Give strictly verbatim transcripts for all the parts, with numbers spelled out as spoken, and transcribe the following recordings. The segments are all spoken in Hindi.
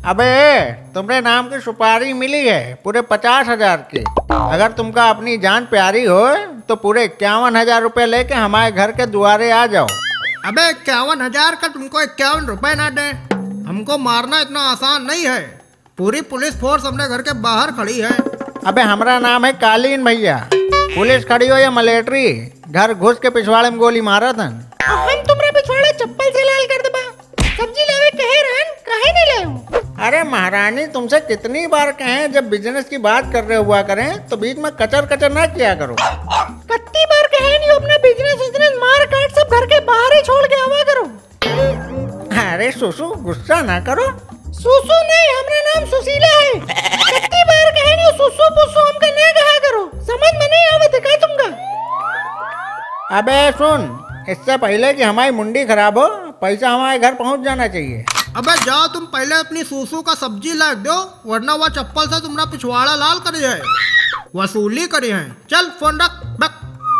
अबे तुम्हारे नाम की सुपारी मिली है पूरे पचास हजार की। अगर तुमका अपनी जान प्यारी हो तो पूरे इक्यावन हजार रुपए लेके हमारे घर के दुआरे आ जाओ। अबे इक्यावन हजार का तुमको इक्यावन रुपए ना दे, हमको मारना इतना आसान नहीं है। पूरी पुलिस फोर्स अपने घर के बाहर खड़ी है। अबे हमारा नाम है कालीन भैया, पुलिस खड़ी हो या मिलिट्री, घर घुस के पिछवाड़े में गोली मारा था। हम तुम्हारे पिछवाड़ा चप्पल से लाल कर दबा, सब्जी लावे कहे रहन काहे नहीं ले। अरे महारानी तुमसे कितनी बार कहें जब बिजनेस की बात कर रहे हुआ करें तो बीच में कचर कचर ना किया करो। कितनी बार कहे नहीं अपना बिजनेस बिजनेस मार काट सब घर के बाहर ही छोड़ के आवा करो। अरे सुसु गुस्सा ना करो। सुसु नहीं, हमारा नाम सुशीला है। कितनी बार कहे नहीं सुसु पुसु हमका ना कहा करो, समझ में नहीं आवे दिखा तुमका। अबे सुन, इससे पहले कि हमारी मुंडी खराब हो पैसा हमारे घर पहुंच जाना चाहिए। अबे जाओ तुम पहले अपनी सूसू का सब्जी लाद दो, वरना वह चप्पल से तुम्हारा पिछवाड़ा लाल करी है, वसूली करी है। चल फोन रख रख।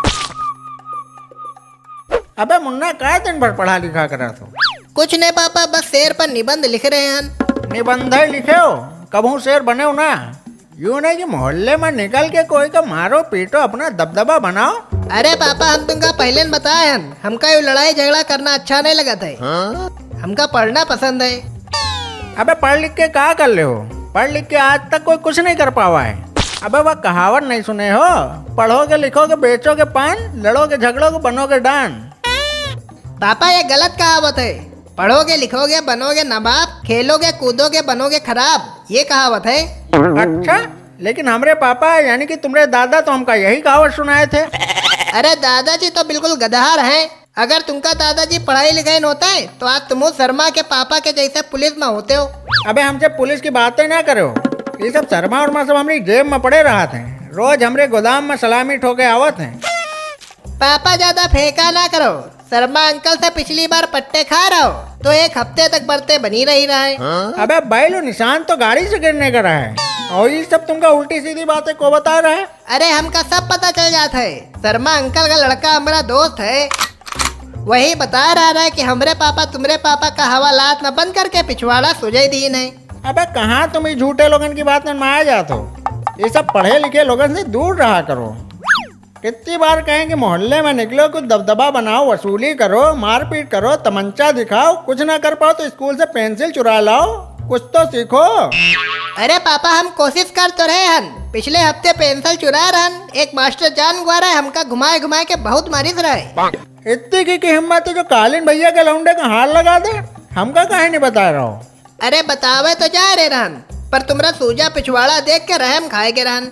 अबे मुन्ना क्या दिन भर पढ़ा लिखा करा तो? कुछ नहीं पापा, बस शेर पर निबंध लिख रहे हैं। निबंध लिखे हो, कबहू शेर बने हो ना। यूं नहीं कि मोहल्ले में निकल के कोई का मारो पीटो, अपना दबदबा बनाओ। अरे पापा हम तुमका पहले बताए हैं, हमका ये लड़ाई झगड़ा करना अच्छा नहीं लगा था। हाँ? हमका पढ़ना पसंद है। अबे पढ़ लिख के क्या कर ले हो? पढ़ लिख के आज तक कोई कुछ नहीं कर पावा है। अबे वह कहावत नहीं सुने हो, पढ़ोगे लिखोगे बेचोगे पान, लड़ोगे झगड़ोगे बनोगे डान। पापा ये गलत कहावत है। पढ़ोगे लिखोगे बनोगे नवाब, खेलोगे कूदोगे बनोगे खराब, ये कहावत है। अच्छा, लेकिन हमारे पापा यानी कि तुम्हारे दादा तो हमका यही कहावत सुनाए थे। अरे दादाजी तो बिल्कुल गधार हैं। अगर तुमका दादाजी पढ़ाई लिखाई न होता है तो आज तुम शर्मा के पापा के जैसे पुलिस में होते हो। अबे हमसे पुलिस की बातें ना करो, ये सब शर्मा और सब हमारी जेब में पड़े रहा थे, रोज हमारे गोदाम में सलामी ठोके आवत हैं। पापा ज्यादा फेंका ना करो, शर्मा अंकल से पिछली बार पट्टे खा रहा हो तो एक हफ्ते तक बरते बनी रही रहा है। हाँ? अबे बैलो निशान तो गाड़ी से गिरने का रहा है और ये सब तुमका उल्टी सीधी बातें को बता रहा है। अरे हमका सब पता चल जाता है। शर्मा अंकल का लड़का हमारा दोस्त है, वही बता रहा है कि हमारे पापा तुम्हारे पापा का हवालात न बंद करके पिछवाड़ा सुझाई दीन है। अबे कहाँ तुम इस झूठे लोगन की बात में माया जाते हो? ये सब पढ़े लिखे लोगन से दूर रहा करो। कितनी बार कहें कि मोहल्ले में निकलो, कुछ दबदबा बनाओ, वसूली करो, मारपीट करो, तमंचा दिखाओ। कुछ ना कर पाओ तो स्कूल से पेंसिल चुरा लाओ, कुछ तो सीखो। अरे पापा हम कोशिश कर तो रहे हन, पिछले हफ्ते पेंसिल चुरा रहन, एक मास्टर जान हुआ रहा है, हमका घुमाए घुमाए के बहुत मारिस रहे। इतनी की, की हिम्मत है जो कालीन भैया के लौंडे का हार लगा दे? हमका काहे नहीं बता रहा हो? अरे बतावे तो जा रहे रहन, पर तुम्हारा सूजा पिछवाड़ा देख के रहम खाए के रहन।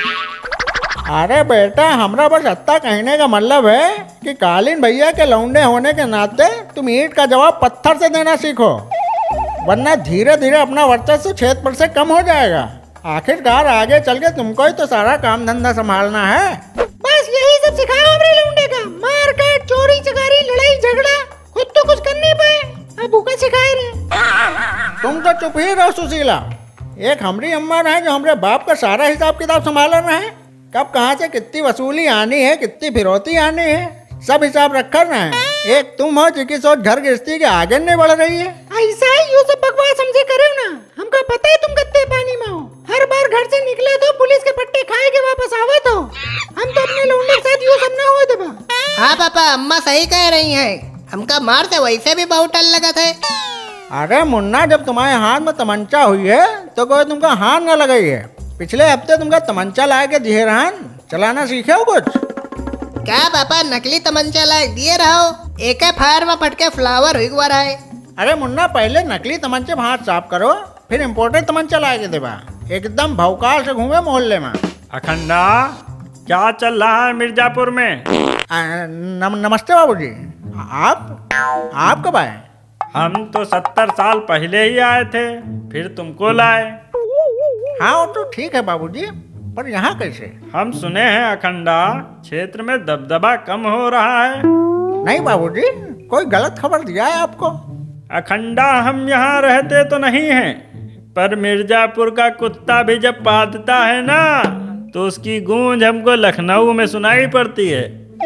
अरे बेटा हमरा बस अत्ता कहने का मतलब है कि कालीन भैया के लौंडे होने के नाते तुम ईंट का जवाब पत्थर से देना सीखो, वरना धीरे धीरे अपना वर्चस्व क्षेत्र पर से कम हो जाएगा। आखिरकार आगे चल के तुमको ही तो सारा काम धंधा संभालना है। बस यही सब सिखाया हमरे लौंडे का, मार काट चोरी चकारी लड़ाई झगड़ा, खुद तो कुछ कर नहीं पाए, अब भूखा सिखाए रहे। तुम तो चुप ही रहो सुशीला। एक हमारी अम्मा है जो हमारे बाप का सारा हिसाब किताब संभाल रहा है, कब कहाँ से कितनी वसूली आनी है, कितनी फिरौती आनी है, सब हिसाब रख कर रहे हैं। एक तुम हो जिसकी सोच घर गृहस्थी के आगे नहीं बढ़ रही है। ऐसा ही ये सब बकवास समझे करे ना, हमका पता है तुम कितने पानी में हो। हर बार घर से निकले तो पुलिस के पट्टे खाए के वापस आवे तो हम तो अपने लौंडे के साथ यूँ सब ना हुए दबा। हाँ पापा अम्मा सही कह रही हैं, हमका मार से वैसे भी बहुत डर लगा था। अरे मुन्ना, जब तुम्हारे हाथ में तमंचा हुई है तो कोई तुमका हाथ न लगाई है। पिछले हफ्ते तुमका तमंचा ला के दिए रहन, चलाना सीखे हो कुछ? क्या पापा नकली तमंचा ला दिए रहो, एक फायर में फटके फ्लावर हुआ रहा है। अरे मुन्ना, पहले नकली तमंचे हाथ साफ करो, फिर इम्पोर्टेड तमंचा ला के देवा। एकदम भौकाल से घूमे मोहल्ले में। अखंडा क्या चल रहा है मिर्जापुर में? आ, नम, नमस्ते बाबूजी। आप आप कब आए? हम तो सत्तर साल पहले ही आए थे, फिर तुमको लाए। हाँ वो तो ठीक है बाबूजी, पर यहाँ कैसे? हम सुने हैं अखंडा क्षेत्र में दबदबा कम हो रहा है। नहीं बाबूजी, कोई गलत खबर दिया है आपको? अखंडा हम यहाँ रहते तो नहीं हैं, पर मिर्जापुर का कुत्ता भी जब पादता है ना तो उसकी गूंज हमको लखनऊ में सुनाई पड़ती है।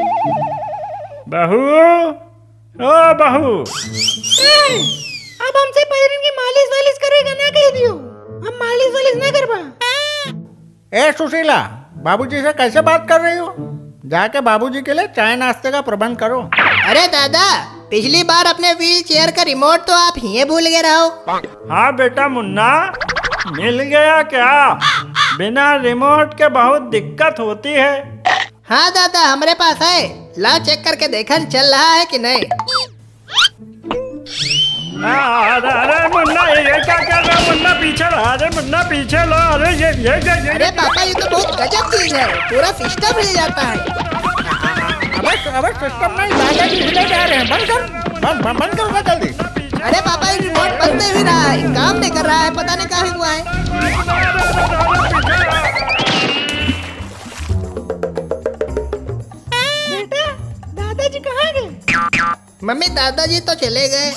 बहू, ओ बहू, अब हमसे पैरन की मालिश वालिश करेगा ना कह दियो। ए सुशीला, बाबूजी से कैसे बात कर रही हो? जाके बाबूजी के लिए चाय नाश्ते का प्रबंध करो। अरे दादा, पिछली बार अपने व्हील चेयर का रिमोट तो आप ही भूल गए रहो। हाँ बेटा मुन्ना, मिल गया क्या? बिना रिमोट के बहुत दिक्कत होती है। हाँ दादा, हमारे पास है, ला चेक करके देखन चल रहा है कि नहीं। अरे अरे मुन्ना, ये क्या कर रहा है मुन्ना? पीछे लो, अरे मुन्ना पीछे लो। अरे ये ये ये ये अरे पापा, ये तो बहुत गजब चीज है, पूरा सिस्टम हिल जाता है। अबे अबे सिस्टम नहीं, दादाजी हिले जा रहे हैं। बंद कर, बंद बंद बंद करो ना जल्दी। अरे पापा, ये रिमोट बंद नहीं रहा है, काम नहीं कर रहा है, पता नहीं क्या हुआ है। बेटा, दादाजी कहाँ गए? मम्मी दादाजी तो चले गए।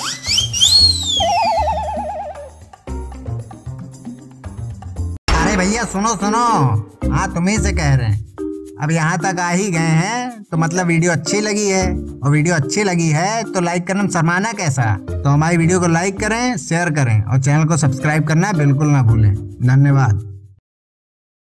अरे भैया सुनो सुनो, हाँ तुम्ही से कह रहे हैं। अब यहाँ तक आ ही गए हैं तो मतलब वीडियो अच्छी लगी है, और वीडियो अच्छी लगी है तो लाइक करना शर्माना कैसा? तो हमारी वीडियो को लाइक करें, शेयर करें और चैनल को सब्सक्राइब करना बिल्कुल ना भूलें। धन्यवाद।